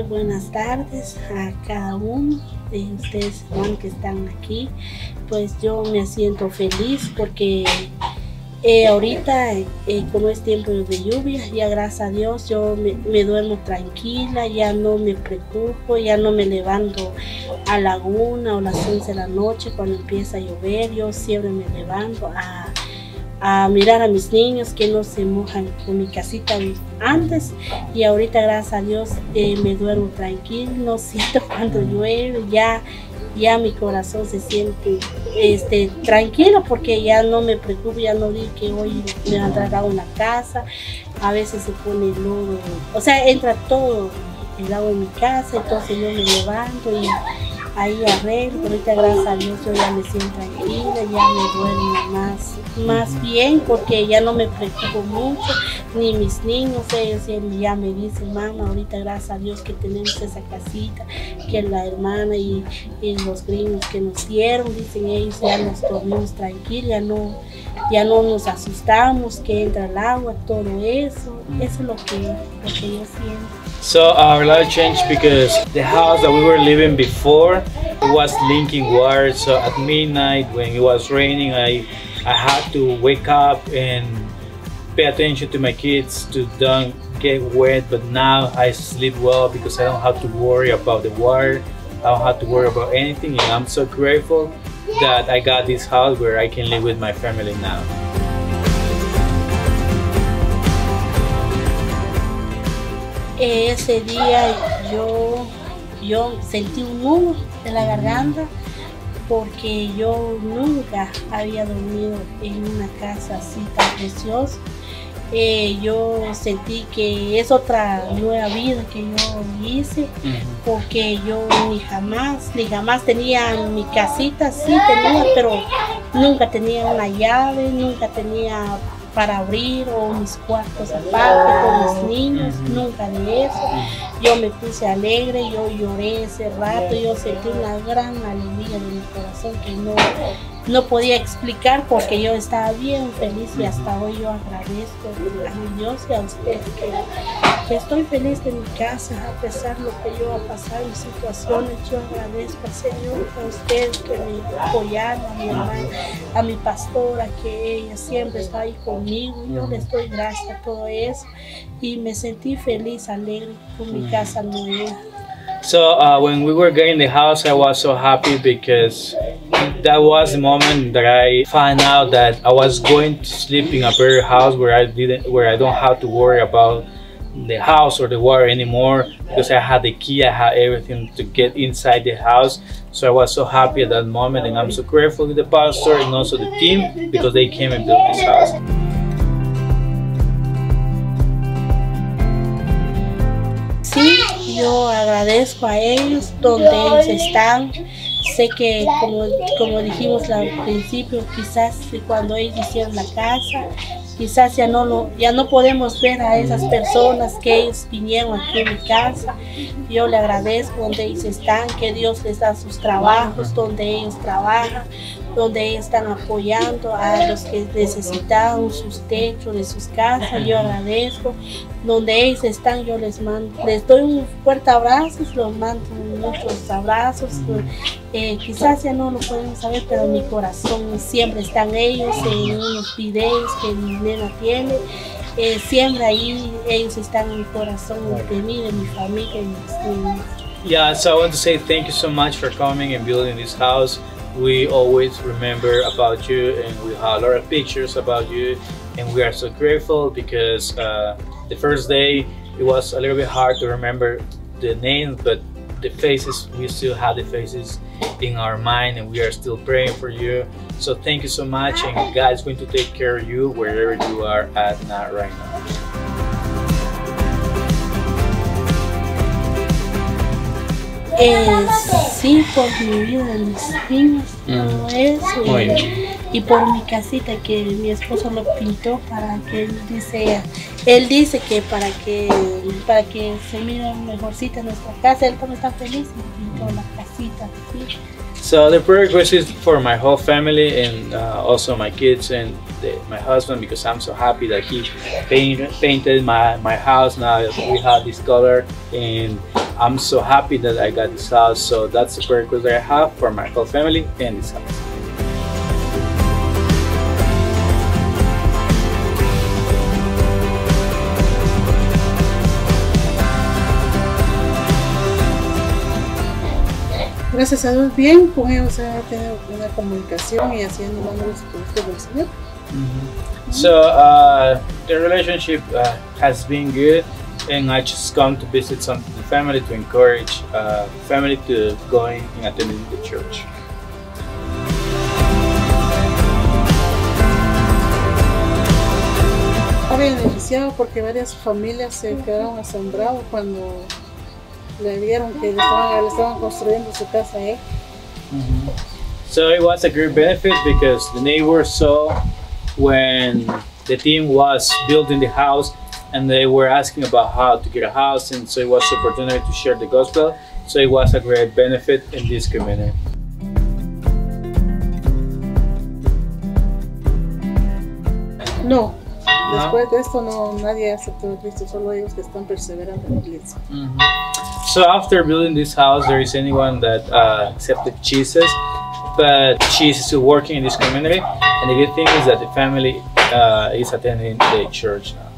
dar buenas tardes a cada uno de ustedes, hermanos, que están aquí. Pues yo me siento feliz porque ahorita, como es tiempo de lluvia, ya gracias a Dios yo me duermo tranquila, ya no me preocupo, ya no me levanto a la 1 o las 11 de la noche cuando empieza a llover. Yo siempre me levanto a mirar a mis niños que no se mojan con mi casita antes, y ahorita gracias a Dios me duermo tranquilo, no siento cuando llueve, ya mi corazón se siente tranquilo porque ya no me preocupo, ya no digo que hoy me va a entrar agua en la casa. A veces se pone lodo, o sea, entra todo el agua en mi casa, entonces yo me levanto y ahí arreglo. Ahorita gracias a Dios yo ya me siento tranquila, ya me duermo más bien porque ya no me preocupo mucho, ni mis niños, ellos ya me dicen, mamá, ahorita gracias a Dios que tenemos esa casita, que la hermana y los gringos que nos dieron, dicen ellos, ya nos dormimos tranquilos, ya no nos asustamos que entra el agua, todo eso es lo que yo siento. So our life changed because the house that we were living before, it was leaking water. So at midnight when it was raining, I had to wake up and pay attention to my kids to don't get wet. But now I sleep well because I don't have to worry about the water. I don't have to worry about anything, and I'm so grateful that I got this house where I can live with my family now. Ese día yo sentí un nudo en la garganta porque yo nunca había dormido en una casa así tan preciosa. Yo sentí que es otra nueva vida que yo hice, porque yo ni jamás tenía mi casita, sí tenía, pero nunca tenía una llave, nunca tenía para abrir o mis cuartos aparte con mis niños, nunca de eso. Yo me puse alegre, yo lloré ese rato, yo sentí una gran alegría de mi corazón que no podía explicar porque yo estaba bien feliz, y hasta hoy yo agradezco a mi Dios y a usted que estoy feliz de mi casa a pesar de lo que yo he pasado en situaciones. Yo agradezco al Señor, a ustedes que me apoyaron, a mi hermana, a mi pastora, que ella siempre está ahí conmigo. Yo les doy gracias a todo eso y me sentí feliz, alegre con mi casa nueva. So when we were getting the house, I was so happy because that was the moment that I found out that I was going to sleep in a better house where I don't have to worry about the house or the water anymore, because I had the key, I had everything to get inside the house. So I was so happy at that moment, and I'm so grateful to the pastor and also the team because they came and built this house. Sí, yo agradezco a ellos donde ellos están. Sé que como dijimos al principio, quizás cuando ellos hicieron la casa, quizás ya no podemos ver a esas personas que ellos vinieron aquí en mi casa. Yo le agradezco donde ellos están, que Dios les da sus trabajos, donde ellos trabajan, donde ellos están apoyando a los que necesitan sus techos de sus casas. Yo agradezco donde ellos están, yo les doy un fuerte abrazo, les mando muchos abrazos. Quizás ya no lo podemos saber, pero en mi corazón siempre están ellos, en unos videos que mi nena tiene. Siempre ahí ellos están en mi corazón, de mí, de mi familia y mis niños. Yeah, so I want to say thank you so much for coming and building this house. We always remember about you, and we have a lot of pictures about you, and we are so grateful because the first day it was a little bit hard to remember the names, but the faces, we still have the faces in our mind, and we are still praying for you. So thank you so much, and God is going to take care of you wherever you are at now, right now. Sí, por mi vida de mis niños, todo eso, y por mi casita que mi esposo lo pintó para que él dice que para que se mire mejorcita en nuestra casa. Él también está feliz y pintó la casita. ¿Sí? So the prayer request is for my whole family, and also my kids and my husband, because I'm so happy that he painted my house. Now we have this color, and I'm so happy that I got this house. So that's the prayer request that I have for my whole family and this house. Gracias a Dios, bien, con ellos se ha tenido una comunicación y haciendo malos productos del Señor. So the relationship has been good, and I just come to visit some of the family to encourage family to going and attending the church. Ha beneficiado porque varias familias se quedaron asombrados cuando le vieron que le estaban construyendo su casa a él. So it was a great benefit because the neighbors saw when the team was building the house and they were asking about how to get a house, and so it was an opportunity to share the gospel. So it was a great benefit in this community. No, después de esto no, nadie aceptó a Cristo, solo ellos que están perseverando en la iglesia. So after building this house, there is anyone that accepted Jesus, but she's still working in this community, and the good thing is that the family is attending the church now.